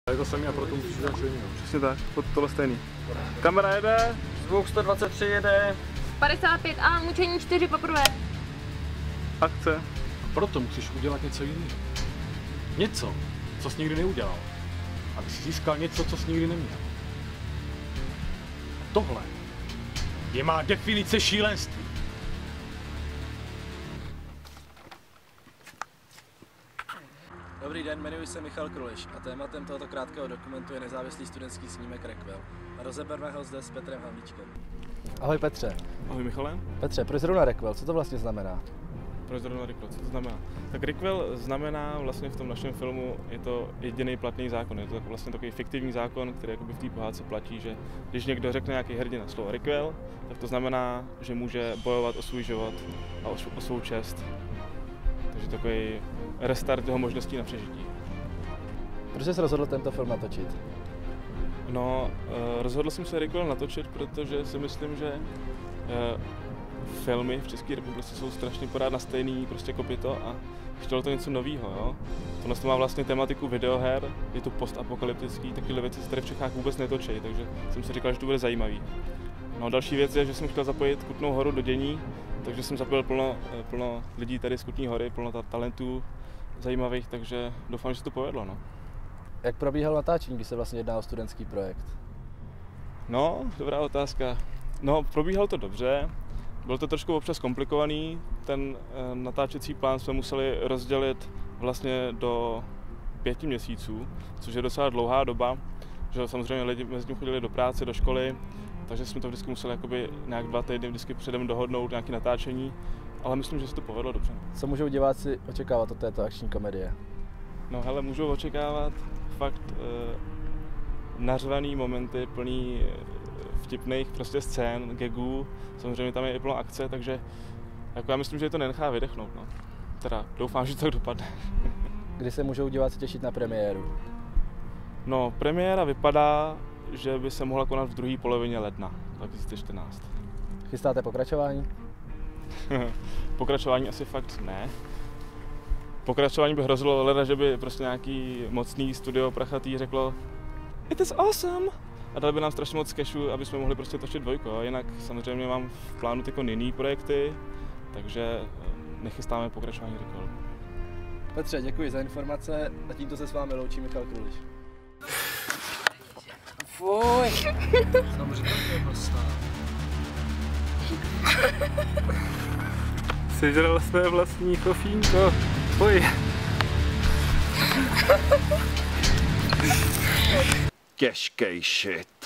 Je to samý a proto musíš udělat stejný. Přesně tak, tohle stejný. Kamera jede. Zvuk 123 jede. 55 a mučení 4 poprvé. Akce. A proto musíš udělat něco jiného. Něco, co jsi nikdy neudělal. Aby si získal něco, co jsi nikdy neměl. A tohle je má definice šílenství. Dobrý den, jmenuji se Michal Kruliš a tématem tohoto krátkého dokumentu je nezávislý studentský snímek Requel. A rozeberme ho zde s Petrem Havlíčkem. Ahoj Petře. Ahoj Michale. Petře, proč zrovna Requel? Co to vlastně znamená? Proč zrovna Requel? Co to znamená? Tak Requel znamená vlastně v tom našem filmu, je to jediný platný zákon. Je to vlastně takový fiktivní zákon, který jakoby v té pohádce platí, že když někdo řekne nějaký hrdina slovo Requel, tak to znamená, že může bojovat o svůj život a o svou čest. Takže takový restart jeho možností na přežití. Proč jsi rozhodl tento film natočit? No, rozhodl jsem se Requel natočit, protože si myslím, že filmy v České republice jsou strašně pořád na stejný prostě kopyto a chtělo to něco nového, jo. Tohle má vlastně tematiku videoher, je to postapokalyptický, takové věci se tady v Čechách vůbec netočí, takže jsem si říkal, že to bude zajímavý. No, další věc je, že jsem chtěl zapojit Kutnou Horu do dění, takže jsem zapojil plno lidí tady z Kutné Hory, plno talentů zajímavých, takže doufám, že se to povedlo, no. Jak probíhalo natáčení, když se vlastně jedná o studentský projekt? No, dobrá otázka. No, probíhalo to dobře. Bylo to trošku občas komplikovaný. Ten natáčecí plán jsme museli rozdělit vlastně do 5 měsíců, což je docela dlouhá doba. Že samozřejmě lidi mezi tím chodili do práce, do školy, takže jsme to vždycky museli jakoby nějak 2 týdny vždycky předem dohodnout nějaké natáčení, ale myslím, že se to povedlo dobře. Co můžou diváci očekávat od této akční komedie? No hele, můžou očekávat fakt nařvaný momenty, plný vtipných prostě scén, gagů, samozřejmě tam je i plno akce, takže jako já myslím, že to nenechá vydechnout, no. Teda doufám, že to tak dopadne. Kdy se můžou diváci těšit na premiéru? No, premiéra vypadá, že by se mohla konat v druhé polovině ledna 2014. Chystáte pokračování? Pokračování asi fakt ne. Pokračování by hrozilo leda, že by prostě nějaký mocný studio prachatý řeklo It is awesome! A dali by nám strašně moc cashu, aby jsme mohli prostě točit 2. Jinak samozřejmě mám v plánu tyko jiný projekty, takže nechystáme pokračování Requel. Petře, děkuji za informace a tímto se s vámi loučí Michal Kruliš. Fuj! Jsem říkal, že je prostá. Sežral své vlastní kofínko. Fuj! Těžkej shit.